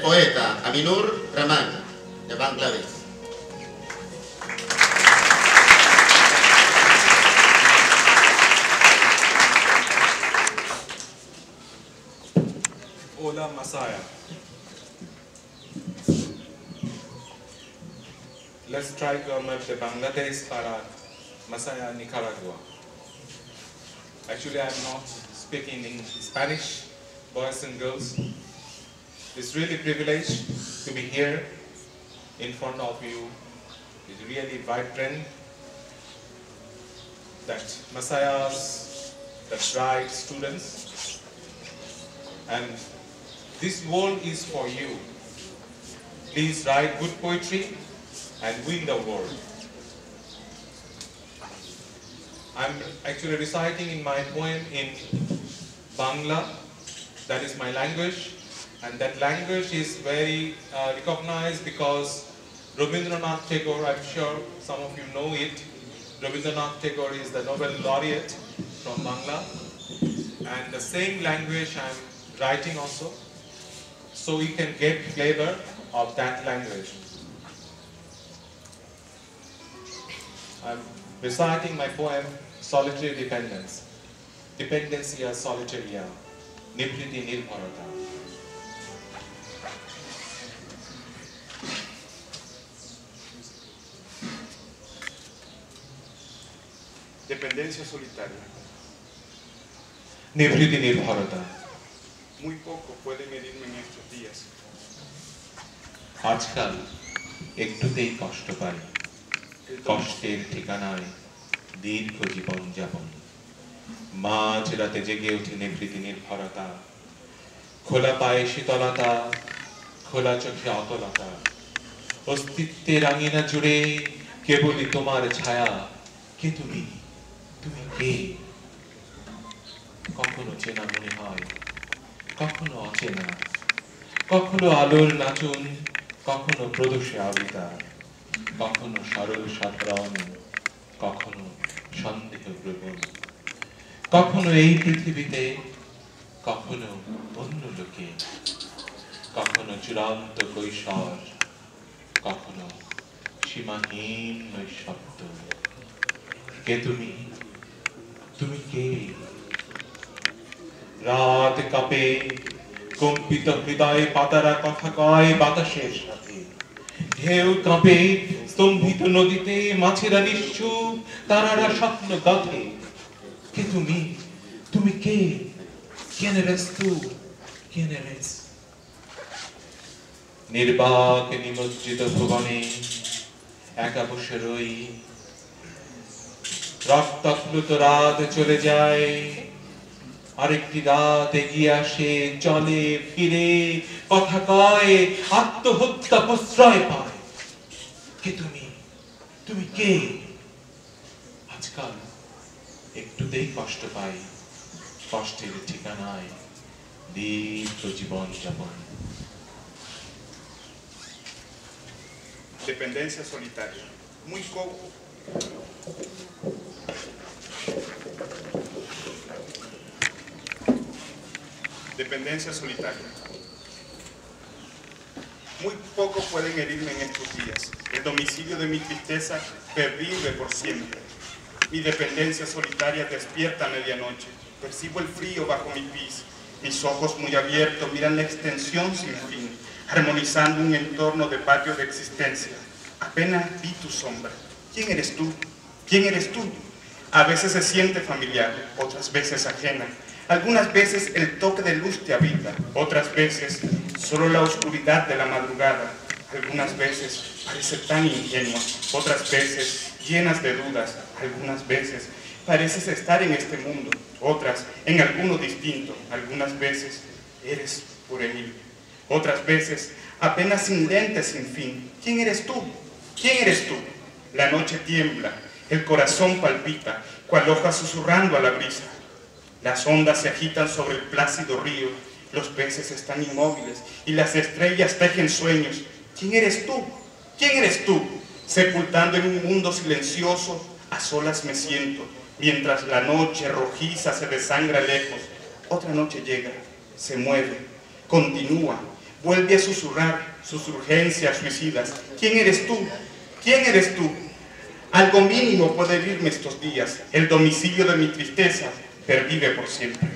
poeta Aminur Rahman, de Bangladesh. Hola Masaya. Let's try to map the Bangladesh para Masaya, Nicaragua. Actually, I'm not speaking in Spanish, boys and girls. It's really a privilege to be here in front of you. It's really vibrant that Masayas, that bright students, and this world is for you. Please write good poetry and win the world. I'm actually reciting in my poem in Bangla, that is my language, and that language is very recognized because Rabindranath Tagore, I'm sure some of you know it. Rabindranath Tagore is the Nobel laureate from Bangla, and the same language I'm writing also, so we can get flavor of that language. I'm reciting my poem, Solitary Dependence. Dependencia solitaria, Nibriti Nirbharata. Dependencia solitaria. Nibriti Nirbharata. Muy poco puede medirme en estos días. আজকাল একটুতেই কষ্ট পাই, কষ্টের ঠিকানায় দীর্ঘ জীবন যাপন। মাঝ রাতে জেগে ওঠে নিভৃতি নির্ভরতা, খোলা পায়ে শীতলতা, খোলা চোখে অতলতা, অস্তিত্বের আঙিনা জুড়ে কেবলই তোমার ছায়া। কে তুমি? তুমি কে? কখনো চেনা মনে হয়, কখনো অচেনা, কখনো আলোর নাচন, কখনো প্রদোষে আবিতা, কখনো সরল সাধারণ, কখনো সন্দেহ প্রবণ, কখনো এই পৃথিবীতে, কখনো অন্য লোকে, কখনো চূড়ান্ত কৈশোর, কখনো সীমাহীন নৈঃশব্দ। কে তুমি? তুমি কে? রাত কাঁপে, কম্পিত হৃদয়ে পাতারা কথা কয় বাতাসের সাথে। ঢেউ কাঁপে, স্তম্ভিত নদীতে মাছেরা নিশ্চুপ, তারারা স্বপ্ন গাথে। কে তুমি? তুমি কে? quién eres tú? quién eres? নির্বাক নিমজ্জিত ভুবনে একা বসে রই, রক্তাপ্লুত রাত চলে যায়, আরেকটি রাত এগিয়ে আসে, চলে ফিরে, কথা কয়, আত্মহত্যা প্রশ্রয় পায়। কে তুমি? তুমি কে? আজকাল একটুতেই কষ্ট পাই, কষ্টের ঠিকানায় দীর্ঘ জীবন যাপন। Dependencia solitaria. Muy poco. Dependencia solitaria. Muy poco pueden herirme en estos días. El domicilio de mi tristeza pervive por siempre. Mi dependencia solitaria despierta a medianoche. Percibo el frío bajo mi pies. Mis ojos muy abiertos miran la extensión sin fin, armonizando un entorno de patio de existencia. Apenas vi tu sombra. ¿Quién eres tú? ¿Quién eres tú? A veces se siente familiar, otras veces ajena. Algunas veces el toque de luz te habita, otras veces solo la oscuridad de la madrugada. Algunas veces parece tan ingenua, otras veces llenas de dudas. Algunas veces pareces estar en este mundo, otras en alguno distinto. Algunas veces eres juvenil, otras veces apenas sin lentes sin fin. ¿Quién eres tú? ¿Quién eres tú? La noche tiembla, el corazón palpita, cual hoja susurrando a la brisa. Las ondas se agitan sobre el plácido río, los peces están inmóviles y las estrellas tejen sueños. ¿Quién eres tú? ¿Quién eres tú? Sepultando en un mundo silencioso, a solas me siento, mientras la noche rojiza se desangra lejos. Otra noche llega, se mueve, continúa, vuelve a susurrar sus urgencias suicidas. ¿Quién eres tú? ¿Quién eres tú? Algo mínimo puede herirme estos días. El domicilio de mi tristeza pervive por siempre.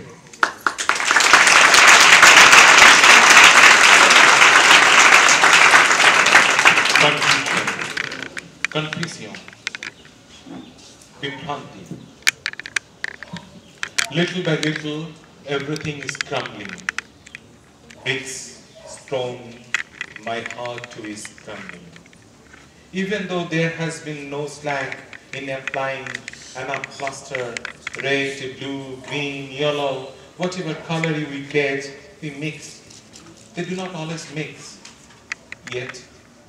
Confusion. Vibranti. Little by little, everything is crumbling. Bricks, stone, my heart too is crumbling. Even though there has been no slack in applying an plaster, red, blue, green, yellow, whatever color we get, we mix. They do not always mix, yet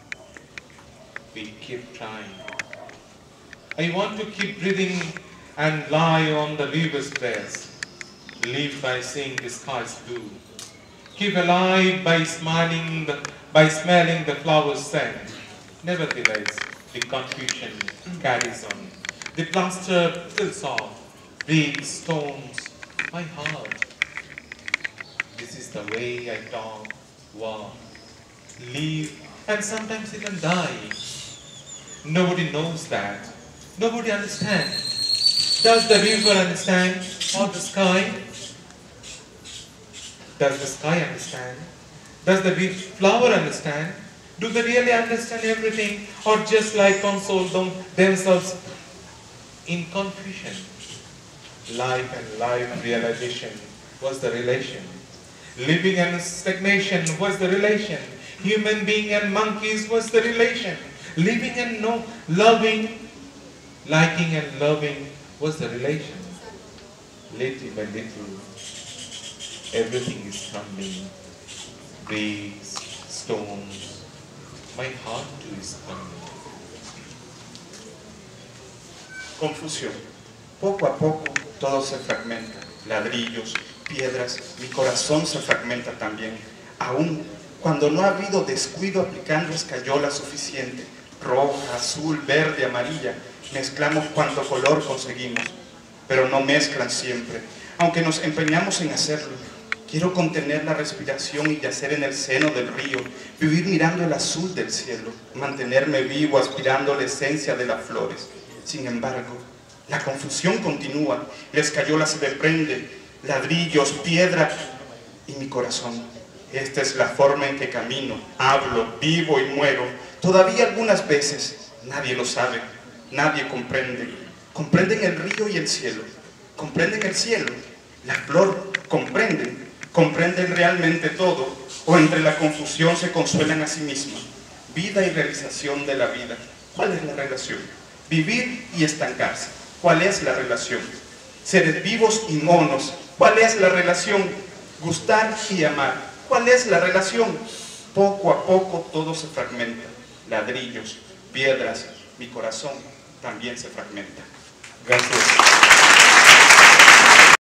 we keep trying. I want to keep breathing and lie on the river's breast, live by seeing the sky's blue, keep alive by smelling the flowers' scent. Nevertheless, the confusion carries on. The plaster fills off, bricks, stones, my heart. This is the way I talk, walk, live, and sometimes even die. Nobody knows that. Nobody understands. Does the river understand? Or the sky? Does the sky understand? Does the flower understand? Do they really understand everything, or just like console themselves in confusion? Life and life realization was the relation. Living and stagnation was the relation. Human being and monkeys was the relation. Living and loving, liking and loving was the relation. Little by little, everything is crumbling. Bricks, stones, my heart too is crumbling. Confusión. Poco a poco todo se fragmenta. Ladrillos, piedras, mi corazón se fragmenta también. Aún cuando no ha habido descuido aplicando escayola suficiente, roja, azul, verde, amarilla, mezclamos cuanto color conseguimos, pero no mezclan siempre, aunque nos empeñamos en hacerlo. Quiero contener la respiración y yacer en el seno del río, vivir mirando el azul del cielo, mantenerme vivo aspirando la esencia de las flores. Sin embargo, la confusión continúa, la escayola se desprende, ladrillos, piedra y mi corazón. Esta es la forma en que camino, hablo, vivo y muero. Todavía algunas veces nadie lo sabe, nadie comprende. Comprenden el río y el cielo, comprenden el cielo, la flor, comprenden realmente todo, o entre la confusión se consuelan a sí mismos. Vida y realización de la vida. ¿Cuál es la relación? Vivir y estancarse. ¿Cuál es la relación? Seres vivos y monos. ¿Cuál es la relación? Gustar y amar. ¿Cuál es la relación? Poco a poco todo se fragmenta. Ladrillos, piedras, mi corazón también se fragmenta. Gracias.